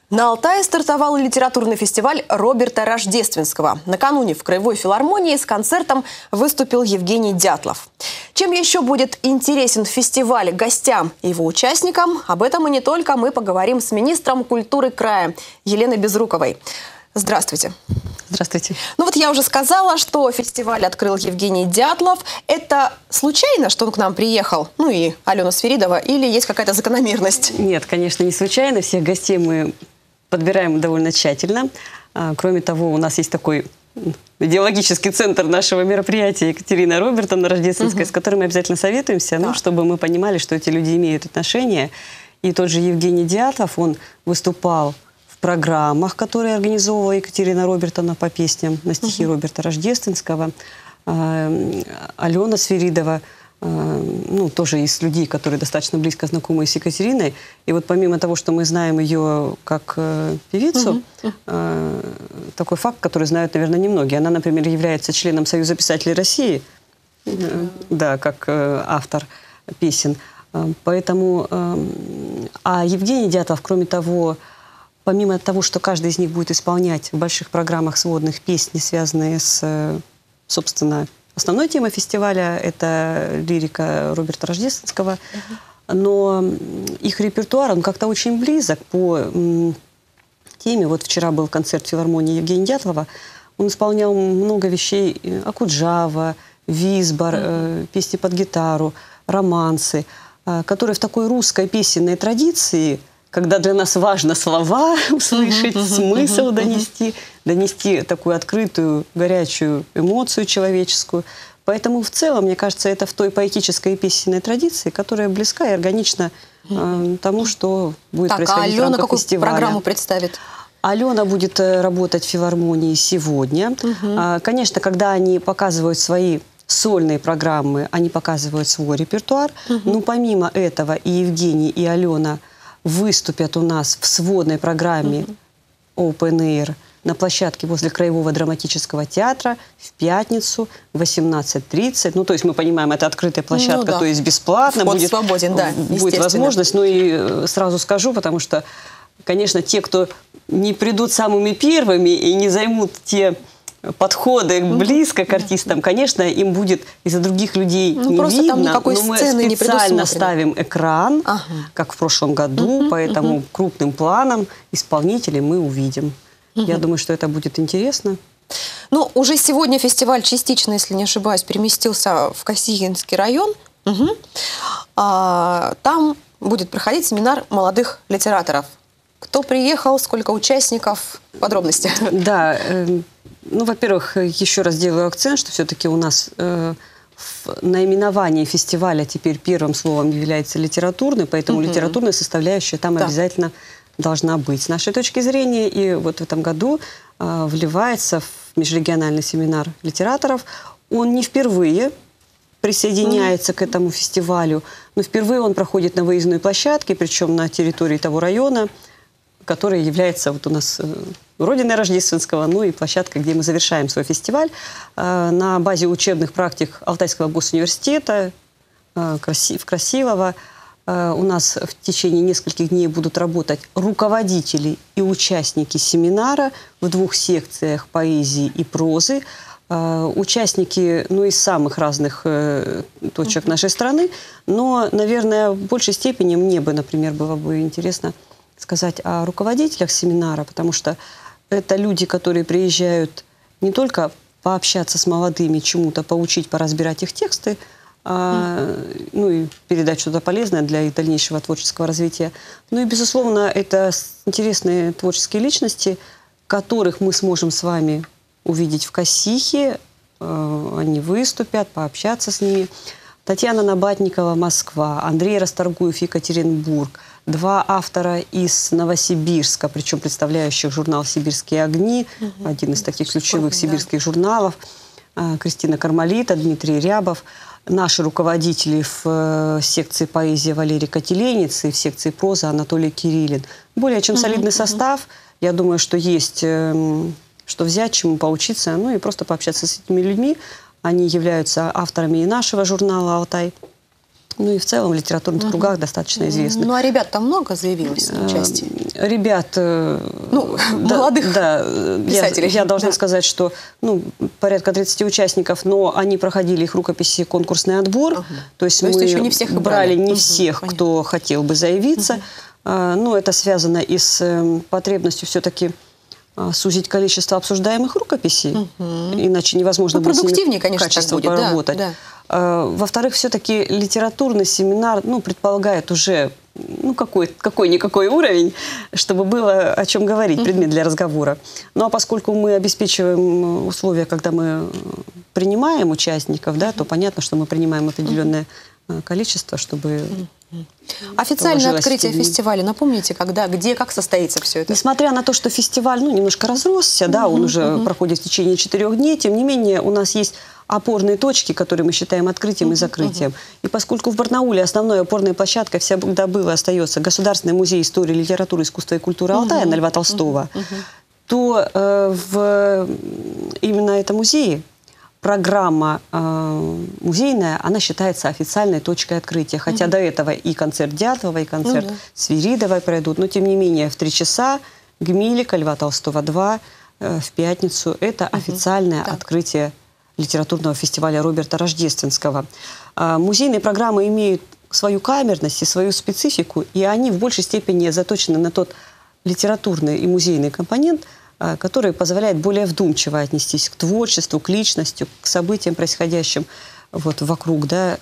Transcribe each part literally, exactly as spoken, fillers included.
На Алтае стартовал литературный фестиваль Роберта Рождественского. Накануне в Краевой филармонии с концертом выступил Евгений Дятлов. Чем еще будет интересен фестиваль гостям и его участникам, об этом и не только мы поговорим с министром культуры края Еленой Безруковой. Здравствуйте. Здравствуйте. Ну вот я уже сказала, что фестиваль открыл Евгений Дятлов. Это случайно, что он к нам приехал? Ну и Алена Свиридова, или есть какая-то закономерность? Нет, конечно, не случайно. Всех гостей мы подбираем довольно тщательно. Кроме того, у нас есть такой идеологический центр нашего мероприятия Екатерина Робертовна Рождественская, угу. с которой мы обязательно советуемся, да. ну, чтобы мы понимали, что эти люди имеют отношение. И тот же Евгений Дятлов, он выступал в программах, которые организовывала Екатерина Робертовна по песням на стихи угу. Роберта Рождественского. Алена Свиридова, ну, тоже из людей, которые достаточно близко знакомы с Екатериной. И вот помимо того, что мы знаем ее как э, певицу, uh-huh. э, такой факт, который знают, наверное, немногие. Она, например, является членом Союза писателей России, uh-huh. э, да, как э, автор песен. Э, поэтому, э, а Евгений Дятлов, кроме того, помимо того, что каждый из них будет исполнять в больших программах сводных песни, связанные с, собственно, основной темой фестиваля – это лирика Роберта Рождественского, uh-huh. но их репертуар, он как-то очень близок по теме. Вот вчера был концерт филармонии Евгения Дятлова, он исполнял много вещей: Акуджава, Визбор, uh-huh. э, песни под гитару, романсы, э, которые в такой русской песенной традиции, когда для нас важно слова услышать, uh-huh, uh-huh, смысл uh-huh, донести, донести такую открытую, горячую эмоцию человеческую. Поэтому в целом, мне кажется, это в той поэтической и песенной традиции, которая близка и органична э, тому, что будет так, происходить а Алена в рамках какую фестиваля. Программу представит? Алена будет работать в филармонии сегодня. Uh-huh. Конечно, когда они показывают свои сольные программы, они показывают свой репертуар. Uh-huh. Но помимо этого и Евгений, и Алена выступят у нас в сводной программе uh-huh. Open Air на площадке возле Краевого драматического театра в пятницу в восемнадцать тридцать. Ну, то есть мы понимаем, это открытая площадка, ну, да. то есть бесплатно. Вход будет, свободен, да, будет возможность. Ну и сразу скажу, потому что, конечно, те, кто не придут самыми первыми и не займут те подходы близко к артистам, конечно, им будет из-за других людей ну, не видно, там никакой но мы сцены специально не ставим экран, ага. как в прошлом году, uh-huh, поэтому uh-huh. крупным планом исполнителей мы увидим. Uh-huh. Я думаю, что это будет интересно. Ну, уже сегодня фестиваль частично, если не ошибаюсь, переместился в Косыгинский район. Угу. А, там будет проходить семинар молодых литераторов. Кто приехал, сколько участников, подробности? Да, э, ну, во-первых, еще раз делаю акцент, что все-таки у нас э, в наименовании фестиваля теперь первым словом является литературный, поэтому угу. литературная составляющая там да. обязательно должна быть. С нашей точки зрения, и вот в этом году э, вливается в межрегиональный семинар литераторов. Он не впервые присоединяется угу. к этому фестивалю, но впервые он проходит на выездной площадке, причем на территории того района, который является вот у нас э, родиной Рождественского, ну и площадкой, где мы завершаем свой фестиваль, э, на базе учебных практик Алтайского госуниверситета э, Краси, в Красилово. Э, у нас в течение нескольких дней будут работать руководители и участники семинара в двух секциях поэзии и прозы. Э, участники, ну, из самых разных э, точек uh-huh. нашей страны, но, наверное, в большей степени мне бы, например, было бы интересно сказать о руководителях семинара, потому что это люди, которые приезжают не только пообщаться с молодыми, чему-то поучить, поразбирать их тексты, а, mm. ну и передать что-то полезное для их дальнейшего творческого развития. Ну и, безусловно, это интересные творческие личности, которых мы сможем с вами увидеть в Косихе. Они выступят, пообщаться с ними. Татьяна Набатникова, Москва, Андрей Расторгуев, Екатеринбург. Два автора из Новосибирска, причем представляющих журнал «Сибирские огни», угу. один из таких ключевых Сколько, сибирских да. журналов. Кристина Кармалита, Дмитрий Рябов. Наши руководители в секции поэзии Валерий Котеленец и в секции проза Анатолий Кириллин. Более чем солидный угу, состав. Угу. Я думаю, что есть что взять, чему поучиться, ну и просто пообщаться с этими людьми. Они являются авторами и нашего журнала «Алтай». Ну и в целом в литературных uh-huh. кругах достаточно известны. Ну а ребят там много заявилось на участие? ребят, ну, да, молодых да, писателей. Я, я должна да. сказать, что ну, порядка тридцати участников, но они проходили их рукописи конкурсный отбор. Ага. То есть То мы есть еще не всех брали не угу, всех, понятно. кто хотел бы заявиться. Угу. А, ну, это связано и с потребностью все-таки сузить количество обсуждаемых рукописей, угу. иначе невозможно ну, будет продуктивнее, конечно, качественно будет, поработать. Да, да. А, во-вторых, все-таки литературный семинар ну, предполагает уже ну, какой, какой-никакой уровень, чтобы было о чем говорить, предмет для разговора. Ну, а поскольку мы обеспечиваем условия, когда мы принимаем участников, да, то понятно, что мы принимаем определенное количество, чтобы... Официальное открытие фестиваля, напомните, когда, где, как состоится все это? Несмотря на то, что фестиваль ну, немножко разросся, да, он уже uh-huh. проходит в течение четырех дней, тем не менее у нас есть опорные точки, которые мы считаем открытием uh-huh. и закрытием. Uh-huh. И поскольку в Барнауле основной опорной площадкой всегда был и остается Государственный музей истории, литературы, искусства и культуры Алтая uh-huh. на Льва Толстого, uh-huh. Uh-huh. то э, в именно этом музее программа э, музейная, она считается официальной точкой открытия. Хотя mm-hmm. до этого и концерт Дятлова, и концерт mm-hmm. Свиридовой пройдут. Но, тем не менее, в три часа Гмилика, Льва Толстого два э, в пятницу. Это mm-hmm. официальное да. открытие литературного фестиваля Роберта Рождественского. Э, музейные программы имеют свою камерность и свою специфику, и они в большей степени заточены на тот литературный и музейный компонент, который позволяет более вдумчиво отнестись к творчеству, к личности, к событиям, происходящим вот вокруг да,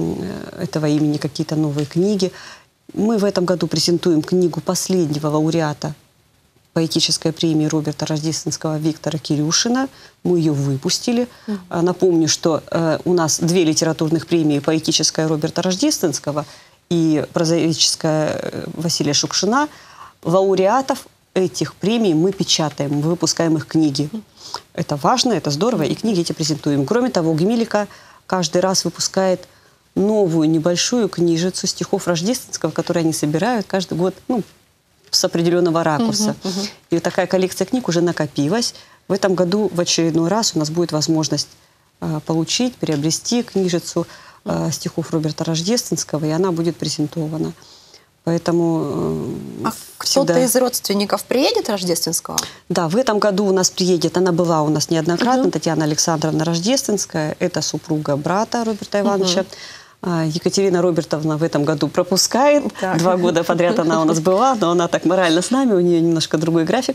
этого имени, какие-то новые книги. Мы в этом году презентуем книгу последнего лауреата поэтической премии Роберта Рождественского Виктора Кирюшина. Мы ее выпустили. Mm-hmm. Напомню, что у нас две литературных премии: поэтическая Роберта Рождественского и прозаическая Василия Шукшина. Лауреатов этих премий мы печатаем, мы выпускаем их книги. Это важно, это здорово, и книги эти презентуем. Кроме того, Гмилика каждый раз выпускает новую небольшую книжицу стихов Рождественского, которые они собирают каждый год ну, с определенного ракурса. Uh-huh, uh-huh. И вот такая коллекция книг уже накопилась. В этом году в очередной раз у нас будет возможность э, получить, приобрести книжицу э, стихов Роберта Рождественского, и она будет презентована. Поэтому э, а всегда... кто-то из родственников приедет Рождественского? Да, в этом году у нас приедет, она была у нас неоднократно, uh-huh. Татьяна Александровна Рождественская, это супруга брата Роберта Ивановича. Uh-huh. Екатерина Робертовна в этом году пропускает. Так. Два года подряд она у нас была, но она так морально с нами, у нее немножко другой график.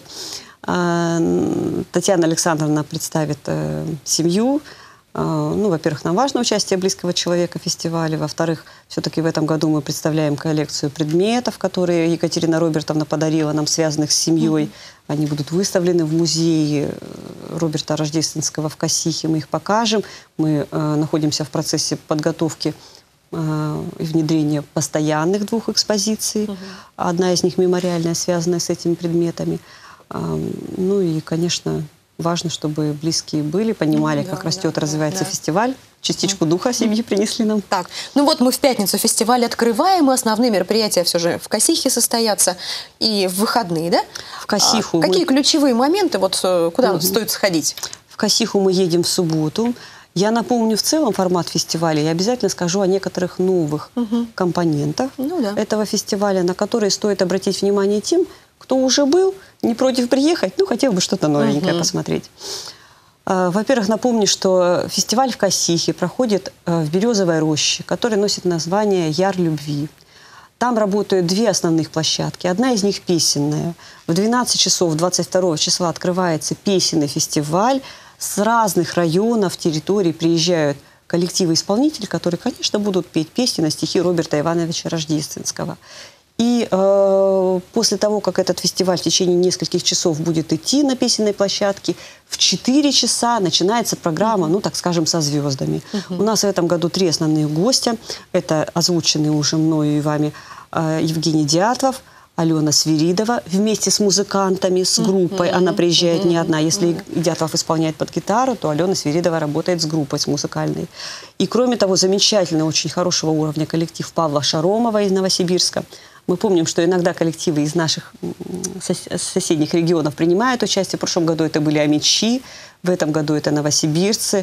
Татьяна Александровна представит э, семью. Ну, во-первых, нам важно участие близкого человека в фестивале. Во-вторых, все-таки в этом году мы представляем коллекцию предметов, которые Екатерина Робертовна подарила нам, связанных с семьей. Mm-hmm. Они будут выставлены в музее Роберта Рождественского в Косихе. Мы их покажем. Мы э, находимся в процессе подготовки э, и внедрения постоянных двух экспозиций. Mm-hmm. Одна из них мемориальная, связанная с этими предметами. Э, ну и, конечно... Важно, чтобы близкие были, понимали, да, как да, растет, да, развивается да. фестиваль. Частичку духа семьи принесли нам. Так, ну вот мы в пятницу фестиваль открываем, и основные мероприятия все же в Косихе состоятся, и в выходные, да? В Косиху. А какие мы... ключевые моменты, вот куда угу. стоит сходить? В Косиху мы едем в субботу. Я напомню в целом формат фестиваля и обязательно скажу о некоторых новых угу. компонентах ну, да. этого фестиваля, на которые стоит обратить внимание тем, кто уже был, не против приехать, ну, хотел бы что-то новенькое uh-huh. посмотреть. Во-первых, напомню, что фестиваль в Косихе проходит в Березовой роще, который носит название «Яр любви». Там работают две основных площадки. Одна из них песенная. В двенадцать часов двадцать второго числа открывается песенный фестиваль. С разных районов, территорий приезжают коллективы-исполнители, которые, конечно, будут петь песни на стихи Роберта Ивановича Рождественского. И э, после того, как этот фестиваль в течение нескольких часов будет идти на песенной площадке, в четыре часа начинается программа, ну, так скажем, со звездами. Uh-huh. У нас в этом году три основных гостя. Это озвученные уже мною и вами э, Евгений Дятлов, Алена Свиридова вместе с музыкантами, с группой. Uh-huh. Она приезжает uh-huh. не одна. Если uh-huh. Дятлов исполняет под гитару, то Алена Свиридова работает с группой, с музыкальной. И кроме того, замечательный, очень хорошего уровня коллектив Павла Шаромова из Новосибирска. Мы помним, что иногда коллективы из наших соседних регионов принимают участие. В прошлом году это были амичи, в этом году это новосибирцы.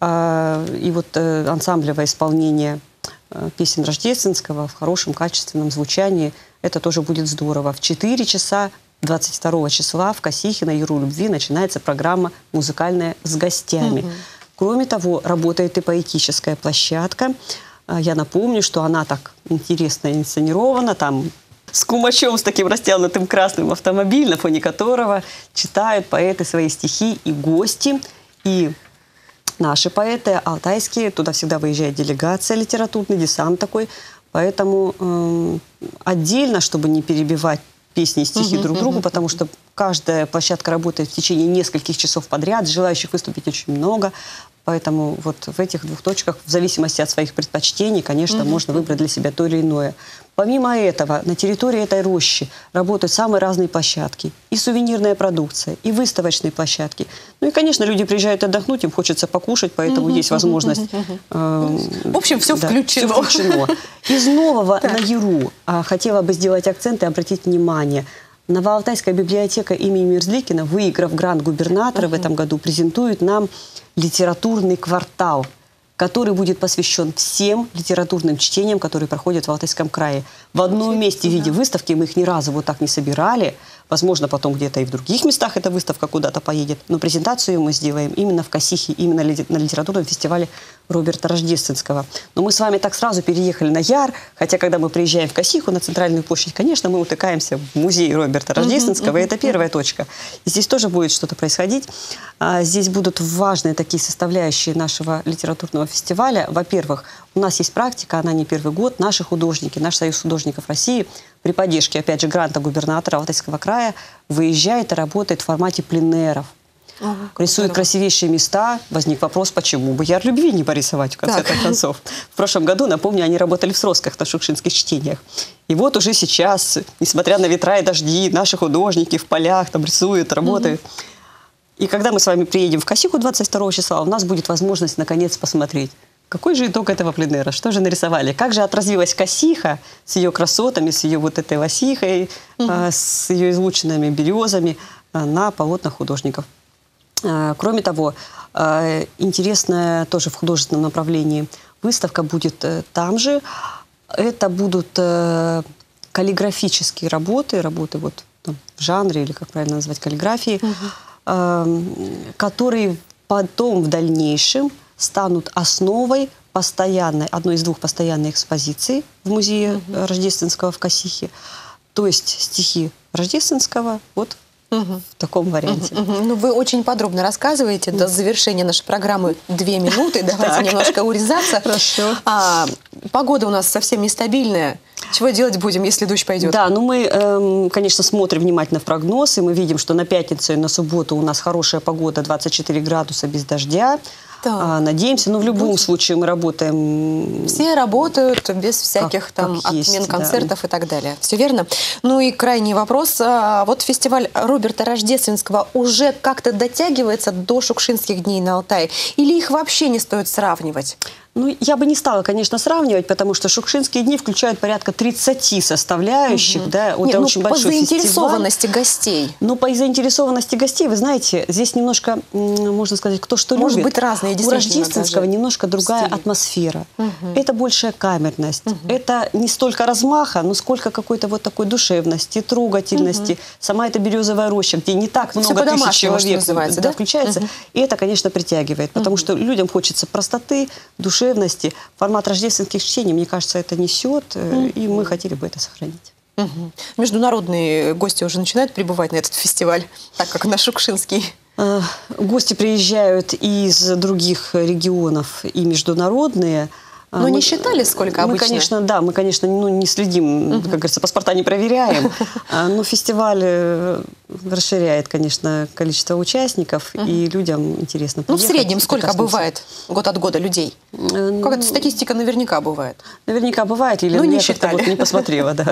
И вот ансамблевое исполнение песен Рождественского в хорошем, качественном звучании Это тоже будет здорово. В четыре часа двадцать второго числа в Косихе на Яру Любви начинается программа «Музыкальная с гостями». Угу. Кроме того, работает и поэтическая площадка. Я напомню, что она так интересно инсценирована, там с кумачом, с таким растянутым красным автомобилем, на фоне которого читают поэты свои стихи и гости. И наши поэты, алтайские, туда всегда выезжает делегация, литературный десант такой. Поэтому э, отдельно, чтобы не перебивать песни и стихи uh-huh, друг другу, uh-huh. потому что каждая площадка работает в течение нескольких часов подряд, желающих выступить очень много. Поэтому вот в этих двух точках, в зависимости от своих предпочтений, конечно, uh-huh. можно выбрать для себя то или иное. Помимо этого, на территории этой рощи работают самые разные площадки. И сувенирная продукция, и выставочные площадки. Ну и, конечно, люди приезжают отдохнуть, им хочется покушать, поэтому uh-huh, есть возможность... Uh-huh, uh-huh. Э, в общем, все да, включено. Все включено. Из нового на Яру а, хотела бы сделать акцент и обратить внимание. Новоалтайская библиотека имени Мерзликина, выиграв грант губернатора uh-huh. в этом году, презентует нам литературный квартал, который будет посвящен всем литературным чтениям, которые проходят в Алтайском крае. В одном месте в виде выставки, мы их ни разу вот так не собирали. Возможно, потом где-то и в других местах эта выставка куда-то поедет. Но презентацию мы сделаем именно в Косихе, именно на литературном фестивале Роберта Рождественского. Но мы с вами так сразу переехали на Яр, хотя когда мы приезжаем в Косиху, на центральную площадь, конечно, мы утыкаемся в музей Роберта Рождественского, uh-huh, uh-huh, и это первая uh-huh. точка. И здесь тоже будет что-то происходить. А, здесь будут важные такие составляющие нашего литературного фестиваля. Во-первых, у нас есть практика, она не первый год. Наши художники, наш Союз художников России при поддержке, опять же, гранта губернатора Алтайского края выезжает и работает в формате пленеров. Ага, рисуют здорово. Красивейшие места. Возник вопрос, почему бы Яр Любви не порисовать, в конце концов. В прошлом году, напомню, они работали в Сросках на шукшинских чтениях. И вот уже сейчас, несмотря на ветра и дожди, наши художники в полях там рисуют, работают. Угу. И когда мы с вами приедем в Косиху двадцать второго числа, у нас будет возможность наконец посмотреть, какой же итог этого пленера, что же нарисовали, как же отразилась Косиха с ее красотами, с ее вот этой лосихой, угу. а, с ее излученными березами а, на полотнах художников. А, кроме того, а, интересная тоже в художественном направлении выставка будет а, там же. Это будут а, каллиграфические работы, работы вот там, в жанре, или как правильно назвать, каллиграфии, угу. а, которые потом в дальнейшем станут основой постоянной, одной из двух постоянных экспозиций в музее uh-huh. Рождественского в Косихе. То есть стихи Рождественского вот uh-huh. в таком варианте. Uh-huh. Uh-huh. Ну, вы очень подробно рассказываете. Uh-huh. До завершения нашей программы две минуты. Давайте немножко урезаться. Хорошо. А, погода у нас совсем нестабильная. Чего делать будем, если дождь пойдет? Да, ну мы, эм, конечно, смотрим внимательно в прогноз, и мы видим, что на пятницу и на субботу у нас хорошая погода, двадцать четыре градуса без дождя. А, надеемся, но в любом Будет. случае мы работаем... Все работают без всяких как, там как есть, отмен концертов да. и так далее. Все верно? Ну и крайний вопрос. Вот фестиваль Роберта Рождественского уже как-то дотягивается до Шукшинских дней на Алтае? Или их вообще не стоит сравнивать? Ну, я бы не стала, конечно, сравнивать, потому что Шукшинские дни включают порядка тридцати составляющих. Угу. Да, Нет, это ну, очень по большой заинтересованности фестиваль. гостей. Ну, по заинтересованности гостей, вы знаете, здесь немножко, можно сказать, кто что Может любит. быть, разные, У Рождественского немножко другая стиль. атмосфера. Угу. Это большая камерность. Угу. Это не столько размаха, но сколько какой-то вот такой душевности, трогательности. Угу. Сама эта березовая роща, где не так много тысяч человек да, да? включается. Угу. И это, конечно, притягивает, потому угу. что людям хочется простоты, душевности. Формат рождественских чтений, мне кажется, это несет, mm-hmm. и мы хотели бы это сохранить. Mm-hmm. Международные гости уже начинают прибывать на этот фестиваль, так как на Шукшинский? Uh, гости приезжают из других регионов и международные. Но мы, не считали, сколько мы, обычно? Конечно, да, мы, конечно, ну, не следим, uh-huh. как говорится, паспорта не проверяем, но фестиваль расширяет, конечно, количество участников, uh-huh. и людям интересно приехать. Ну, в среднем сколько бывает год от года людей? Ну, какая-то статистика наверняка бывает. Наверняка бывает, или ну, я не как-то вот не посмотрела, да.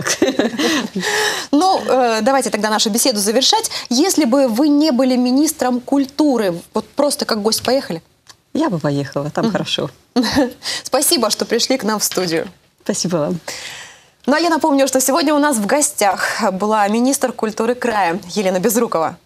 Ну, давайте тогда нашу беседу завершать. Если бы вы не были министром культуры, вот просто как гость поехали? Я бы поехала, там хорошо. Спасибо, что пришли к нам в студию. Спасибо вам. Ну а я напомню, что сегодня у нас в гостях была министр культуры края Елена Безрукова.